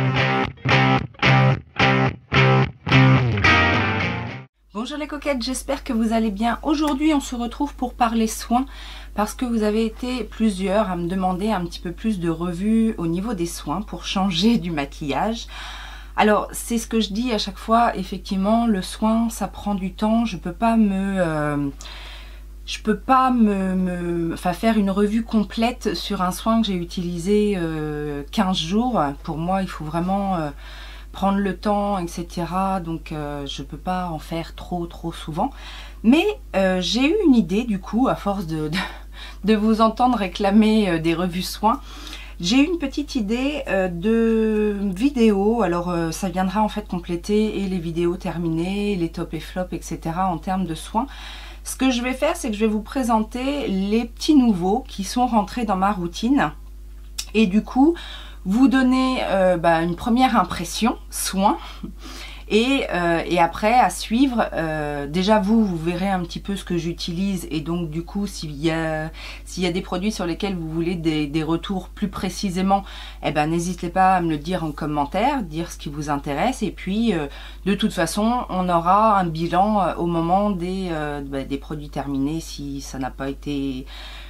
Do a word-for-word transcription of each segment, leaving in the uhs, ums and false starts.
Bonjour les coquettes, j'espère que vous allez bien. Aujourd'hui on se retrouve pour parler soins parce que vous avez été plusieurs à me demander un petit peu plus de revues au niveau des soins pour changer du maquillage. Alors c'est ce que je dis à chaque fois, effectivement le soin ça prend du temps, je peux pas me... Euh, je peux pas me, me enfin, faire une revue complète sur un soin que j'ai utilisé euh, quinze jours. Pour moi il faut vraiment... Euh, prendre le temps, et cetera. Donc euh, je peux pas en faire trop trop souvent. Mais euh, j'ai eu une idée du coup, à force de, de, de vous entendre réclamer euh, des revues soins. J'ai eu une petite idée euh, de vidéo. Alors euh, ça viendra en fait compléter et les vidéos terminées, les top et flop, et cetera en termes de soins. Ce que je vais faire, c'est que je vais vous présenter les petits nouveaux qui sont rentrés dans ma routine. Et du coup, vous donner euh, bah, une première impression, soin, et, euh, et après à suivre, euh, déjà vous, vous verrez un petit peu ce que j'utilise et donc du coup s'il y a, s'il y a des produits sur lesquels vous voulez des, des retours plus précisément, eh ben, n'hésitez pas à me le dire en commentaire, dire ce qui vous intéresse et puis euh, de toute façon on aura un bilan euh, au moment des, euh, bah, des produits terminés si ça n'a pas été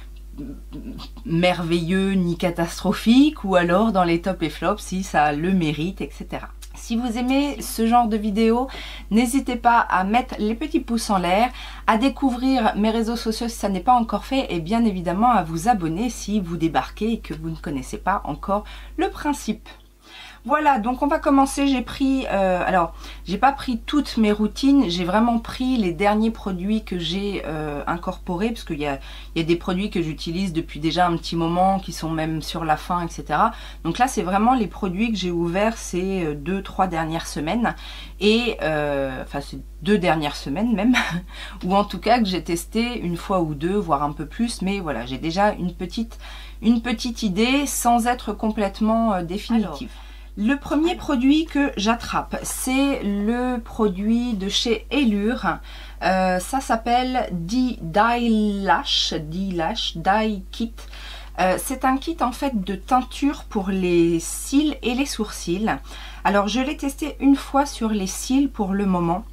merveilleux ni catastrophique ou alors dans les top et flops si ça le mérite, et cetera. Si vous aimez ce genre de vidéo, n'hésitez pas à mettre les petits pouces en l'air, à découvrir mes réseaux sociaux si ça n'est pas encore fait et bien évidemment à vous abonner si vous débarquez et que vous ne connaissez pas encore le principe. Voilà, donc on va commencer. J'ai pris, euh, alors j'ai pas pris toutes mes routines, j'ai vraiment pris les derniers produits que j'ai euh, incorporés, parce qu'il y a, il y a des produits que j'utilise depuis déjà un petit moment, qui sont même sur la fin, et cetera. Donc là c'est vraiment les produits que j'ai ouverts ces deux, trois dernières semaines, et euh, enfin ces deux dernières semaines même, ou en tout cas que j'ai testé une fois ou deux, voire un peu plus, mais voilà, j'ai déjà une petite, une petite idée sans être complètement euh, définitive. Alors, le premier produit que j'attrape, c'est le produit de chez Allure. Euh, ça s'appelle Dye Lash, Dye Lash, Dye Kit. Euh, c'est un kit en fait de teinture pour les cils et les sourcils. Alors je l'ai testé une fois sur les cils pour le moment.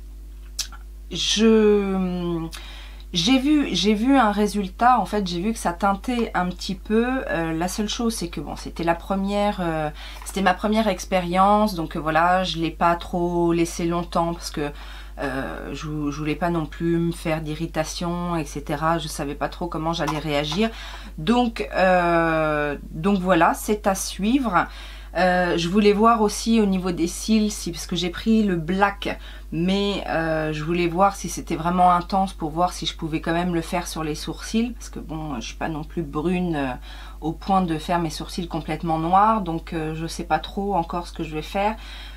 Je... J'ai vu, j'ai vu un résultat, en fait j'ai vu que ça teintait un petit peu. Euh, la seule chose c'est que bon, c'était la première, euh, c'était ma première expérience, donc euh, voilà, je l'ai pas trop laissé longtemps parce que euh, je, je voulais pas non plus me faire d'irritation, et cetera. Je savais pas trop comment j'allais réagir, donc euh, donc voilà, c'est à suivre. Euh, je voulais voir aussi au niveau des cils, si, parce que j'ai pris le black, mais euh, je voulais voir si c'était vraiment intense pour voir si je pouvais quand même le faire sur les sourcils, parce que bon, je suis pas non plus brune euh, au point de faire mes sourcils complètement noirs, donc euh, je sais pas trop encore ce que je vais faire.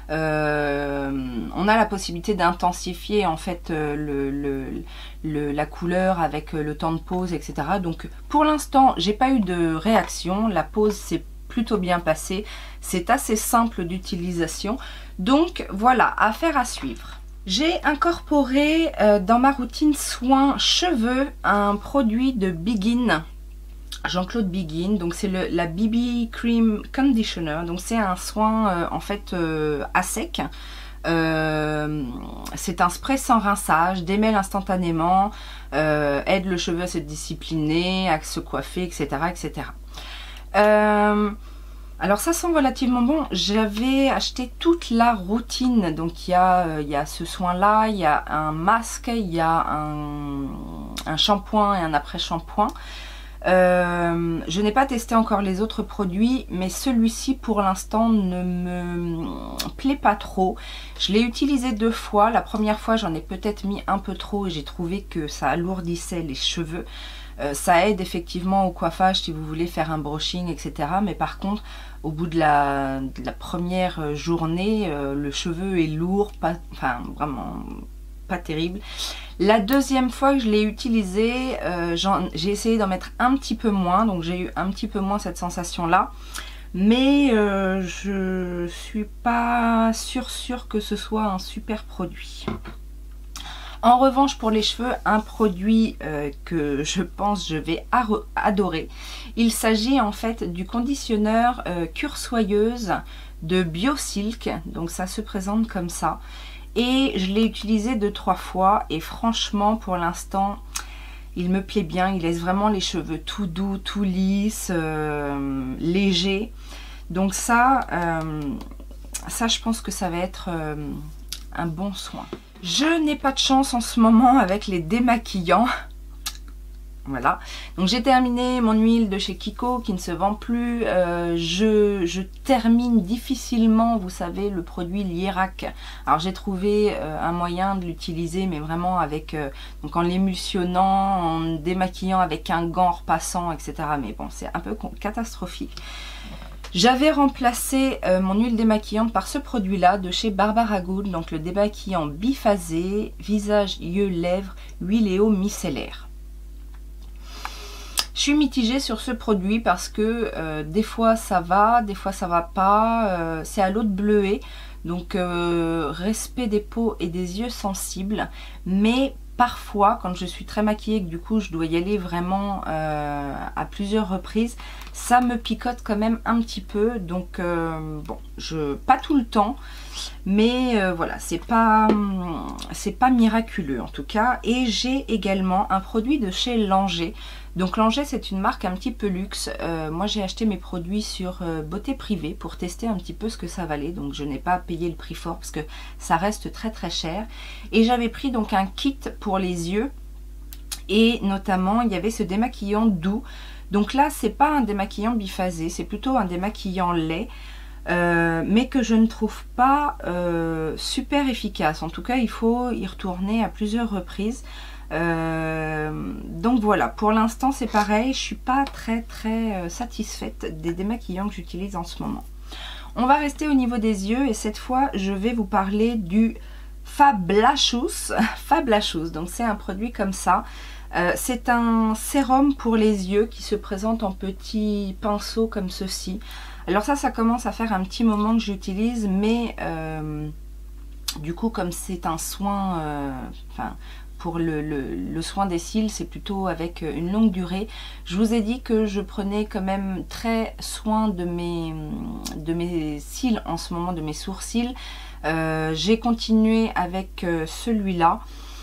Euh, on a la possibilité d'intensifier en fait euh, le, le, le, la couleur avec le temps de pose, et cetera. Donc pour l'instant, j'ai pas eu de réaction, la pose c'est plutôt bien passé, c'est assez simple d'utilisation, donc voilà, affaire à suivre. J'ai incorporé euh, dans ma routine soins cheveux un produit de Begin, Jean-Claude Begin, donc c'est la B B Cream Conditioner, donc c'est un soin euh, en fait euh, à sec. Euh, c'est un spray sans rinçage, démêle instantanément, euh, aide le cheveu à se discipliner, à se coiffer, et cetera, et cetera. Euh, alors ça sent relativement bon. J'avais acheté toute la routine, donc il y a, euh, il y a ce soin là, il y a un masque, il y a un, un shampoing et un après-shampoing. Euh, je n'ai pas testé encore les autres produits, mais celui-ci pour l'instant ne me plaît pas trop. Je l'ai utilisé deux fois. La première fois j'en ai peut-être mis un peu trop et j'ai trouvé que ça alourdissait les cheveux. Euh, ça aide effectivement au coiffage si vous voulez faire un brushing, et cetera. Mais par contre, au bout de la, de la première journée, euh, le cheveu est lourd, pas, enfin vraiment pas terrible. La deuxième fois que je l'ai utilisé, euh, j'ai essayé d'en mettre un petit peu moins, donc j'ai eu un petit peu moins cette sensation là. Mais euh, je suis pas sûre, sûre que ce soit un super produit. En revanche, pour les cheveux, un produit euh, que je pense je vais adorer. Il s'agit en fait du conditionneur euh, cure soyeuse de BioSilk, donc ça se présente comme ça. Et je l'ai utilisé deux trois fois et franchement pour l'instant il me plaît bien, il laisse vraiment les cheveux tout doux, tout lisses, euh, légers. Donc ça, euh, ça je pense que ça va être euh, un bon soin. Je n'ai pas de chance en ce moment avec les démaquillants. Voilà, donc j'ai terminé mon huile de chez Kiko qui ne se vend plus. Euh, je, je termine difficilement, vous savez, le produit Lierac. Alors j'ai trouvé euh, un moyen de l'utiliser, mais vraiment avec, euh, donc en l'émulsionnant, en démaquillant avec un gant repassant, et cetera. Mais bon, c'est un peu catastrophique. J'avais remplacé euh, mon huile démaquillante par ce produit-là de chez Barbara Good, donc le démaquillant biphasé, visage, yeux, lèvres, huile et eau micellaire. Je suis mitigée sur ce produit parce que euh, des fois ça va, des fois ça va pas. Euh, c'est à l'eau de bleuet, donc euh, respect des peaux et des yeux sensibles. Mais parfois, quand je suis très maquillée, que du coup je dois y aller vraiment euh, à plusieurs reprises, ça me picote quand même un petit peu. Donc euh, bon, je pas tout le temps, mais euh, voilà, c'est pas c'est pas miraculeux en tout cas. Et j'ai également un produit de chez Langer. Donc Langer, c'est une marque un petit peu luxe. Euh, moi j'ai acheté mes produits sur euh, Beauté Privée pour tester un petit peu ce que ça valait. Donc je n'ai pas payé le prix fort parce que ça reste très très cher. Et j'avais pris donc un kit pour les yeux. Et notamment il y avait ce démaquillant doux. Donc là c'est pas un démaquillant biphasé, c'est plutôt un démaquillant lait. Euh, mais que je ne trouve pas euh, super efficace. En tout cas il faut y retourner à plusieurs reprises. Euh, donc voilà, pour l'instant c'est pareil, je suis pas très très euh, satisfaite des démaquillants que j'utilise en ce moment. On va rester au niveau des yeux et cette fois je vais vous parler du Fablachous. Fablachous, donc c'est un produit comme ça. Euh, c'est un sérum pour les yeux qui se présente en petits pinceaux comme ceci. Alors ça, ça commence à faire un petit moment que j'utilise, mais euh, du coup comme c'est un soin, euh, enfin pour le, le, le soin des cils, c'est plutôt avec une longue durée. Je vous ai dit que je prenais quand même très soin de mes, de mes cils en ce moment, de mes sourcils. Euh, j'ai continué avec celui-là.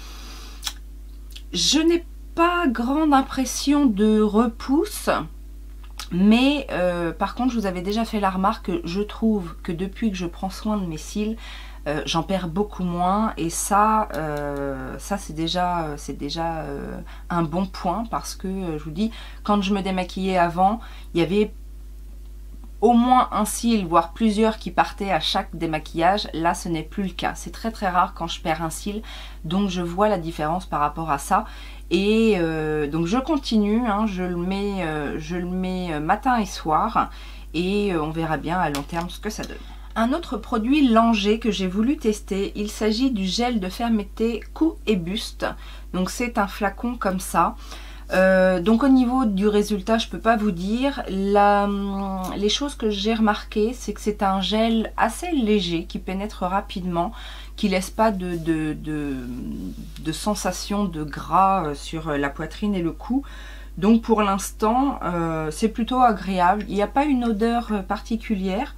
Je n'ai pas grande impression de repousse. Mais euh, par contre, je vous avais déjà fait la remarque que je trouve que depuis que je prends soin de mes cils, euh, j'en perds beaucoup moins. Et ça, euh, ça c'est déjà, c'est déjà euh, un bon point parce que, euh, je vous dis, quand je me démaquillais avant, il y avait au moins un cil, voire plusieurs qui partaient à chaque démaquillage. Là, ce n'est plus le cas. C'est très très rare quand je perds un cil. Donc, je vois la différence par rapport à ça. Et euh, donc je continue, hein, je le mets, euh, je le mets matin et soir et euh, on verra bien à long terme ce que ça donne. Un autre produit Langer que j'ai voulu tester, il s'agit du gel de fermeté cou et buste. Donc c'est un flacon comme ça. Euh, donc au niveau du résultat, je peux pas vous dire. La, les choses que j'ai remarquées, c'est que c'est un gel assez léger qui pénètre rapidement, qui laisse pas de, de, de, de sensation de gras sur la poitrine et le cou. Donc pour l'instant, euh, c'est plutôt agréable. Il n'y a pas une odeur particulière.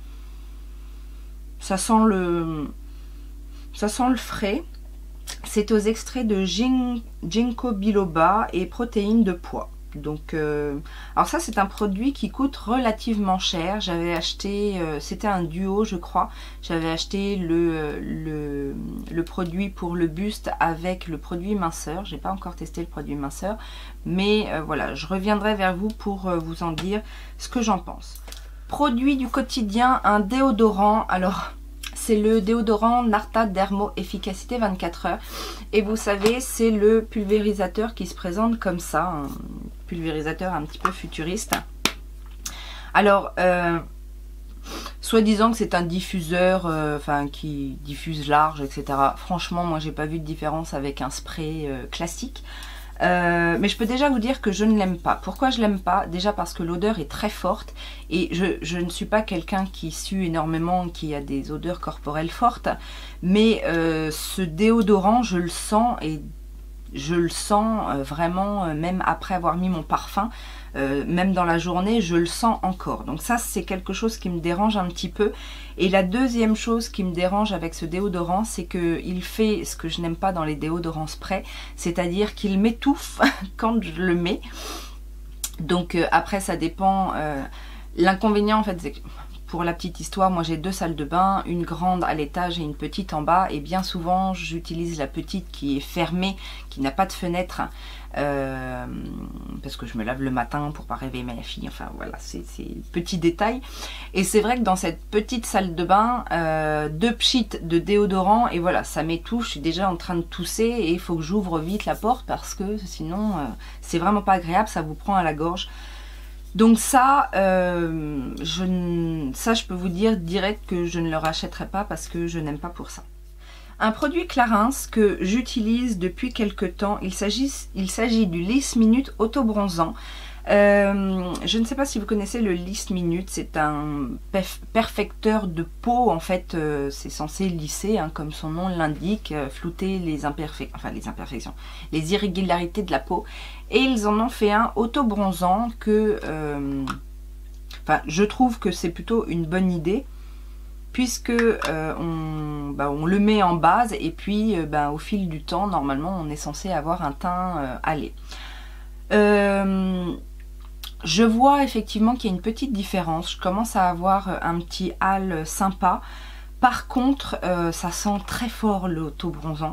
Ça sent le, ça sent le frais. C'est aux extraits de gin, ginkgo biloba et protéines de pois. Donc, euh, alors ça c'est un produit qui coûte relativement cher. J'avais acheté, euh, c'était un duo je crois. J'avais acheté le, le, le produit pour le buste avec le produit minceur. J'ai pas encore testé le produit minceur, mais euh, voilà, je reviendrai vers vous pour euh, vous en dire ce que j'en pense. Produit du quotidien, un déodorant. Alors c'est le déodorant Narta Dermo Efficacité vingt-quatre heures. Et vous savez, c'est le pulvérisateur qui se présente comme ça. Un pulvérisateur un petit peu futuriste. Alors, euh, soi-disant que c'est un diffuseur, euh, enfin qui diffuse large, et cetera. Franchement, moi j'ai pas vu de différence avec un spray euh, classique. Euh, mais je peux déjà vous dire que je ne l'aime pas. Pourquoi je l'aime pas? Déjà parce que l'odeur est très forte et je, je ne suis pas quelqu'un qui sue énormément, qui a des odeurs corporelles fortes, mais euh, ce déodorant je le sens et je le sens euh, vraiment, euh, même après avoir mis mon parfum, euh, même dans la journée, je le sens encore. Donc ça, c'est quelque chose qui me dérange un petit peu. Et la deuxième chose qui me dérange avec ce déodorant, c'est qu'il fait ce que je n'aime pas dans les déodorants spray, c'est-à-dire qu'il m'étouffe quand je le mets. Donc euh, après, ça dépend. Euh, L'inconvénient, en fait, c'est que pour la petite histoire, moi j'ai deux salles de bain, une grande à l'étage et une petite en bas. Et bien souvent, j'utilise la petite qui est fermée, qui n'a pas de fenêtre. Euh, parce que je me lave le matin pour pas réveiller ma fille. Enfin voilà, c'est petit détail. Et c'est vrai que dans cette petite salle de bain, euh, deux pchites de déodorant et voilà, ça m'étouffe. Je suis déjà en train de tousser et il faut que j'ouvre vite la porte parce que sinon, euh, c'est vraiment pas agréable, ça vous prend à la gorge. Donc ça, euh, je, ça, je peux vous dire direct que je ne le rachèterai pas parce que je n'aime pas pour ça. Un produit Clarins que j'utilise depuis quelques temps, il s'agit il s'agit du Lisse Minute Auto Bronzant. Euh, je ne sais pas si vous connaissez le Lisse Minute, c'est un perfecteur de peau, en fait, euh, c'est censé lisser, hein, comme son nom l'indique, euh, flouter les imperfections, enfin les imperfections, les irrégularités de la peau. Et ils en ont fait un auto-bronzant que, euh, enfin, je trouve que c'est plutôt une bonne idée, puisque euh, on, bah, on le met en base et puis euh, bah, au fil du temps, normalement, on est censé avoir un teint euh, allé. Euh, Je vois effectivement qu'il y a une petite différence. Je commence à avoir un petit hâle sympa. Par contre, euh, ça sent très fort l'auto-bronzant.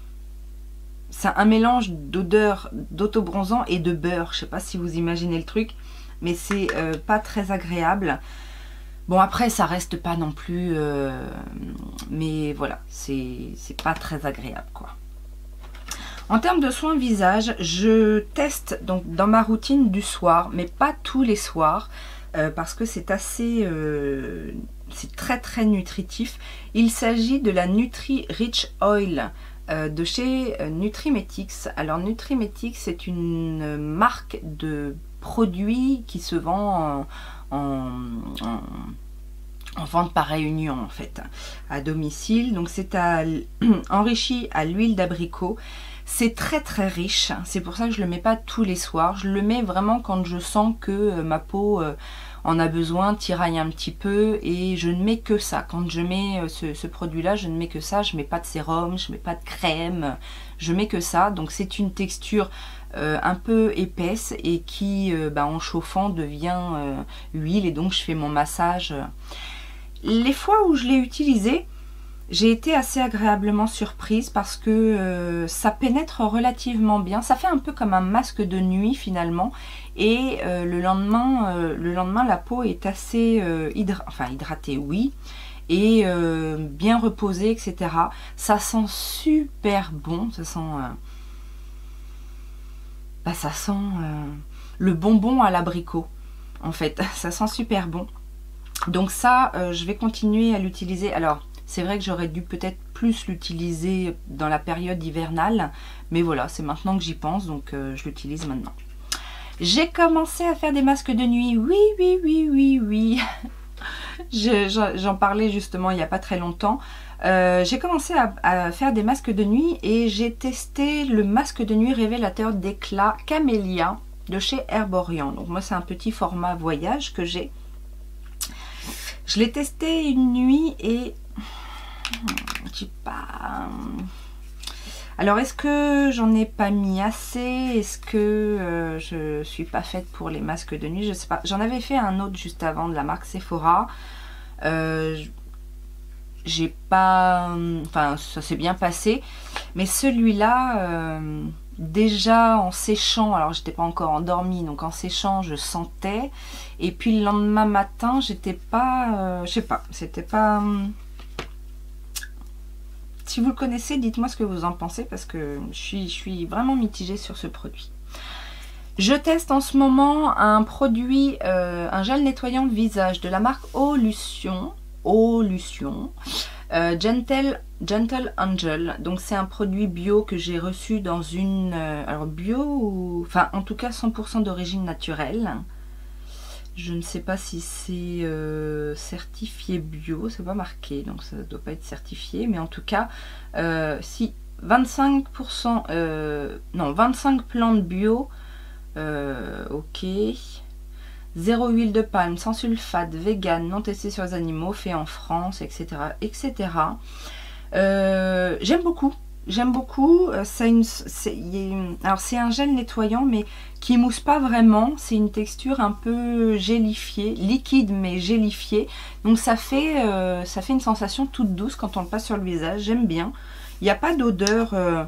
C'est un mélange d'odeur d'auto-bronzant et de beurre. Je ne sais pas si vous imaginez le truc, mais c'est euh, pas très agréable. Bon, après, ça reste pas non plus... Euh, mais voilà, c'est pas très agréable, quoi. En termes de soins visage, je teste donc dans ma routine du soir, mais pas tous les soirs, euh, parce que c'est assez, euh, c'est très très nutritif. Il s'agit de la Nutri Rich Oil euh, de chez euh, Nutrimetics. Alors Nutrimetics, c'est une marque de produits qui se vend en, en, en en vente par réunion, en fait, à domicile. Donc c'est enrichi à l'huile d'abricot. C'est très très riche, c'est pour ça que je ne le mets pas tous les soirs. Je le mets vraiment quand je sens que euh, ma peau euh, en a besoin, tiraille un petit peu, et je ne mets que ça. Quand je mets euh, ce, ce produit-là, je ne mets que ça. Je ne mets pas de sérum, je ne mets pas de crème, je mets que ça. Donc c'est une texture euh, un peu épaisse et qui, euh, bah, en chauffant, devient euh, huile, et donc je fais mon massage. Les fois où je l'ai utilisé, j'ai été assez agréablement surprise parce que euh, ça pénètre relativement bien. Ça fait un peu comme un masque de nuit finalement. Et euh, le lendemain, euh, le lendemain, la peau est assez euh, hydra enfin, hydratée, oui. Et euh, bien reposée, et cetera. Ça sent super bon. Ça sent... Euh, bah, ça sent euh, le bonbon à l'abricot. En fait, ça sent super bon. Donc ça, euh, je vais continuer à l'utiliser. Alors... c'est vrai que j'aurais dû peut-être plus l'utiliser dans la période hivernale. Mais voilà, c'est maintenant que j'y pense, donc euh, je l'utilise maintenant. J'ai commencé à faire des masques de nuit. Oui, oui, oui, oui, oui. J'en parlais justement il n'y a pas très longtemps. Euh, j'ai commencé à, à faire des masques de nuit et j'ai testé le masque de nuit révélateur d'éclat Camélia de chez Herborian. Donc moi, c'est un petit format voyage que j'ai. Je l'ai testé une nuit et... j'ai pas... Alors, est-ce que j'en ai pas mis assez? Est-ce que euh, je suis pas faite pour les masques de nuit? Je sais pas. J'en avais fait un autre juste avant de la marque Sephora. Euh, j'ai pas... Enfin, ça s'est bien passé. Mais celui-là, euh, déjà en séchant, alors j'étais pas encore endormie, donc en séchant, je sentais. Et puis le lendemain matin, j'étais pas... Euh, je sais pas, c'était pas... Si vous le connaissez, dites-moi ce que vous en pensez parce que je suis, je suis vraiment mitigée sur ce produit. Je teste en ce moment un produit, euh, un gel nettoyant de visage de la marque Olution. Olution. Euh, Gentle, Gentle Angel. Donc c'est un produit bio que j'ai reçu dans une... Euh, alors bio ou... Enfin en tout cas cent pour cent d'origine naturelle. Je ne sais pas si c'est euh, certifié bio, c'est pas marqué, donc ça ne doit pas être certifié. Mais en tout cas, euh, si vingt-cinq pour cent, euh, non, vingt-cinq plantes bio, Euh, ok. Zéro huile de palme, sans sulfate, vegan, non testé sur les animaux, fait en France, et cetera et cetera. Euh, J'aime beaucoup. J'aime beaucoup. Ça une, une, alors c'est un gel nettoyant, mais qui mousse pas vraiment. C'est une texture un peu gélifiée, liquide mais gélifiée. Donc ça fait, euh, ça fait une sensation toute douce quand on le passe sur le visage. J'aime bien. Il n'y a pas d'odeur. Euh,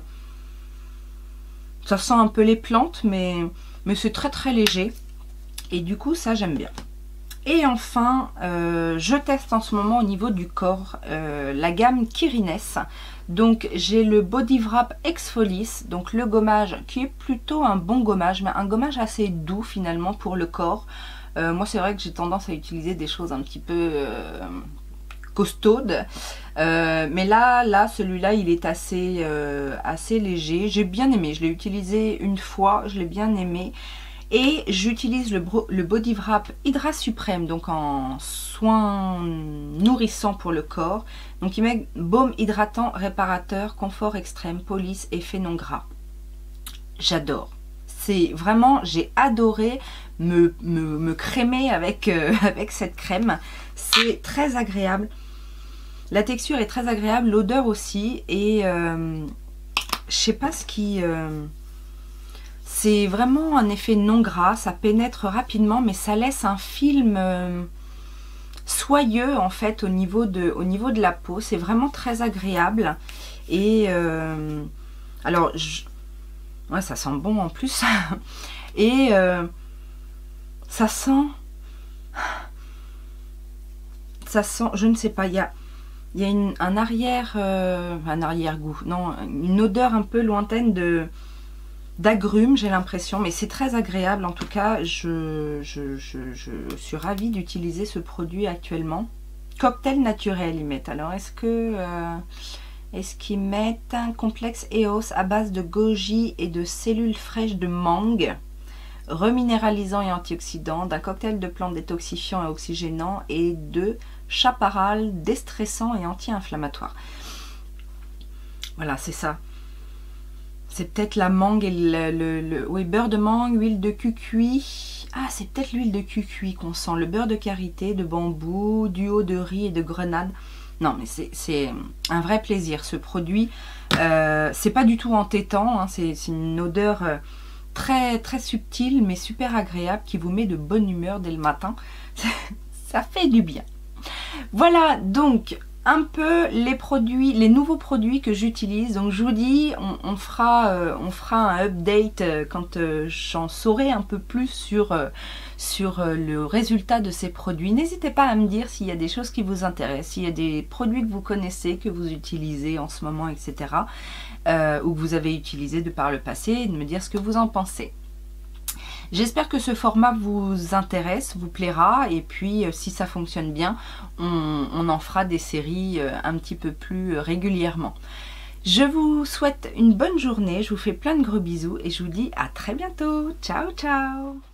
ça sent un peu les plantes, mais, mais c'est très très léger. Et du coup, ça j'aime bien. Et enfin, euh, je teste en ce moment au niveau du corps euh, la gamme Kirines. Donc j'ai le Body Wrap Exfolies, donc le gommage qui est plutôt un bon gommage, mais un gommage assez doux finalement pour le corps. Euh, moi c'est vrai que j'ai tendance à utiliser des choses un petit peu euh, costaudes. Euh, mais là, là celui-là il est assez, euh, assez léger. J'ai bien aimé, je l'ai utilisé une fois, je l'ai bien aimé. Et j'utilise le, le Body Wrap Hydra Suprême, donc en soin nourrissant pour le corps. Donc il met baume hydratant, réparateur, confort extrême, police, effet non gras. J'adore. C'est vraiment, j'ai adoré me, me, me crémer avec, euh, avec cette crème. C'est très agréable. La texture est très agréable, l'odeur aussi. Et euh, je sais pas ce qui... Euh, c'est vraiment un effet non gras, ça pénètre rapidement, mais ça laisse un film euh, soyeux en fait au niveau de, au niveau de la peau. C'est vraiment très agréable. Et euh, alors, je, ouais, ça sent bon en plus. Et euh, ça sent, ça sent, je ne sais pas, il y a, il y a une, un arrière, euh, un arrière-goût, non, une odeur un peu lointaine de d'agrumes, j'ai l'impression, mais c'est très agréable. En tout cas, je, je, je, je suis ravie d'utiliser ce produit actuellement. Cocktail naturel, ils mettent. Alors, est-ce que euh, est-ce qu'ils mettent un complexe E O S à base de goji et de cellules fraîches de mangue, reminéralisant et antioxydant, d'un cocktail de plantes détoxifiant et oxygénant et de chaparral déstressant et anti-inflammatoire. Voilà, c'est ça. C'est peut-être la mangue et le, le, le... Oui, beurre de mangue, huile de cucuy. Ah, c'est peut-être l'huile de cucuy qu'on sent. Le beurre de karité, de bambou, duo de riz et de grenade. Non, mais c'est un vrai plaisir, ce produit. Euh, c'est pas du tout entêtant. Hein, c'est une odeur très, très subtile, mais super agréable, qui vous met de bonne humeur dès le matin. Ça fait du bien. Voilà, donc... un peu les produits, les nouveaux produits que j'utilise. Donc je vous dis, on, on, fera, euh, on fera un update euh, quand euh, j'en saurai un peu plus sur, euh, sur euh, le résultat de ces produits. N'hésitez pas à me dire s'il y a des choses qui vous intéressent, s'il y a des produits que vous connaissez, que vous utilisez en ce moment, et cetera. Euh, ou que vous avez utilisé de par le passé, et de me dire ce que vous en pensez. J'espère que ce format vous intéresse, vous plaira, et puis euh, si ça fonctionne bien, on, on en fera des séries euh, un petit peu plus euh, régulièrement. Je vous souhaite une bonne journée, je vous fais plein de gros bisous et je vous dis à très bientôt. Ciao, ciao!